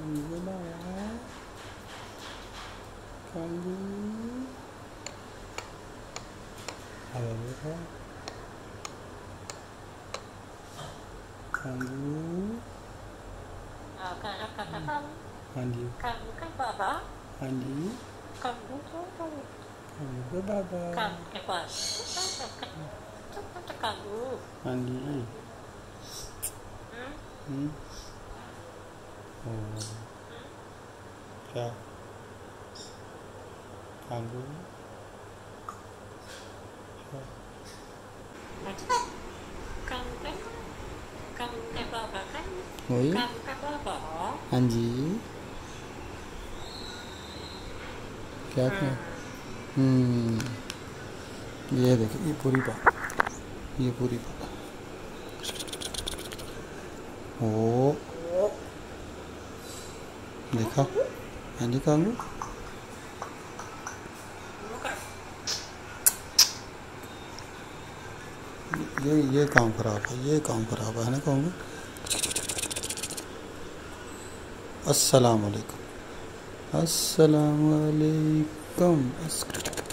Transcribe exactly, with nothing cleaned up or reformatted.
ये बाबा कांगू हवा देखा कांगू हाँ जी Kamu kan baba, हाँ जी kamu tuh kamu, कांगू के बाबा kamu kepas, kamu, हाँ जी hmm, हम्म ओ क्या कांगू क्या kamu kan, kamu kan baba kan, वही kamu kan baba, हाँ जी क्या क्या hmm, हम्म ये देखो ये पूरी बात ये पूरी बात ओ देखा हाँ जी कांगू bukan, ये ये काम खराब है ये काम खराब है ना कांगू अस्सलाम वालेकुम अस्सलाम वालेकुम